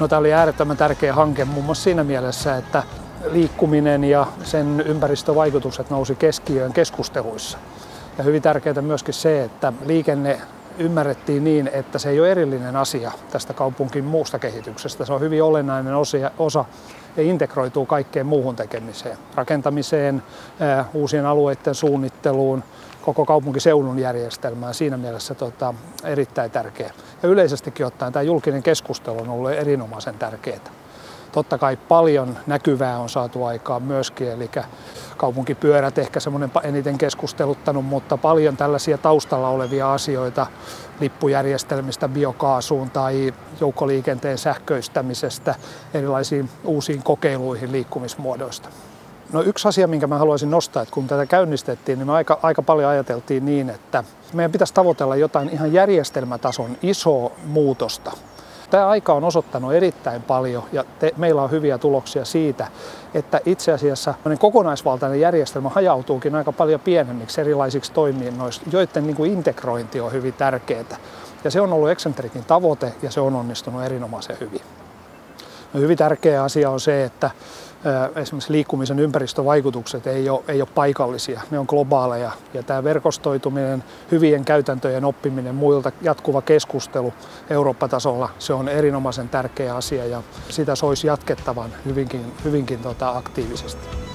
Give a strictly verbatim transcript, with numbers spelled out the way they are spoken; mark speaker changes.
Speaker 1: No, tämä oli äärettömän tärkeä hanke muun muassa siinä mielessä, että liikkuminen ja sen ympäristövaikutukset nousi keskiöön keskusteluissa. Ja hyvin tärkeää myöskin se, että liikenne ymmärrettiin niin, että se ei ole erillinen asia tästä kaupunkin muusta kehityksestä. Se on hyvin olennainen osa ja integroituu kaikkeen muuhun tekemiseen, rakentamiseen, uusien alueiden suunnitteluun, koko kaupunkiseudun järjestelmään. Siinä mielessä tota, erittäin tärkeä. Ja yleisestikin ottaen tämä julkinen keskustelu on ollut erinomaisen tärkeää. Totta kai paljon näkyvää on saatu aikaan myöskin, eli kaupunkipyörät ehkä semmoinen eniten keskusteluttanut, mutta paljon tällaisia taustalla olevia asioita lippujärjestelmistä biokaasuun tai joukkoliikenteen sähköistämisestä erilaisiin uusiin kokeiluihin liikkumismuodoista. No, yksi asia, minkä mä haluaisin nostaa, että kun tätä käynnistettiin, niin me aika, aika paljon ajateltiin niin, että meidän pitäisi tavoitella jotain ihan järjestelmätason isoa muutosta. Tämä aika on osoittanut erittäin paljon ja te, meillä on hyviä tuloksia siitä, että itse asiassa kokonaisvaltainen järjestelmä hajautuukin aika paljon pienemmiksi erilaisiksi toiminnoiksi, joiden niin kuin integrointi on hyvin tärkeää. Ja se on ollut Eccentricin tavoite ja se on onnistunut erinomaisen hyvin. No, hyvin tärkeä asia on se, että esimerkiksi liikkumisen ympäristövaikutukset ei ole, ei ole paikallisia, ne on globaaleja. Ja tämä verkostoituminen, hyvien käytäntöjen oppiminen, muilta jatkuva keskustelu Eurooppa-tasolla, se on erinomaisen tärkeä asia ja sitä soisi jatkettavan hyvinkin, hyvinkin tota, aktiivisesti.